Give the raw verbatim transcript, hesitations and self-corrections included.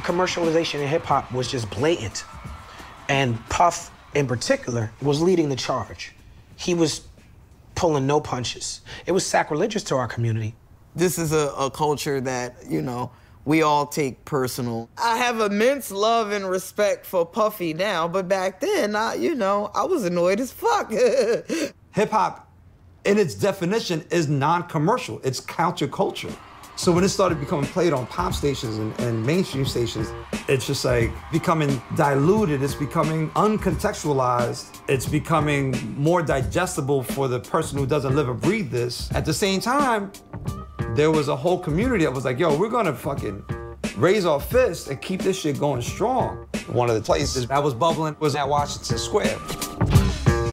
commercialization in hip hop was just blatant. And Puff, in particular, was leading the charge. He was pulling no punches. It was sacrilegious to our community. This is a, a culture that, you know, we all take personal. I have immense love and respect for Puffy now, but back then, I, you know, I was annoyed as fuck. Hip-hop, in its definition, is non-commercial. It's counterculture. So when it started becoming played on pop stations and, and mainstream stations, it's just like becoming diluted, it's becoming uncontextualized, it's becoming more digestible for the person who doesn't live or breathe this. At the same time, there was a whole community that was like, yo, we're gonna fucking raise our fists and keep this shit going strong. One of the places that was bubbling was at Washington Square.